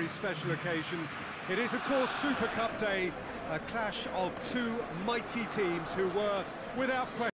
special occasion. It is, of course, Super Cup Day, a clash of two mighty teams who were, without question,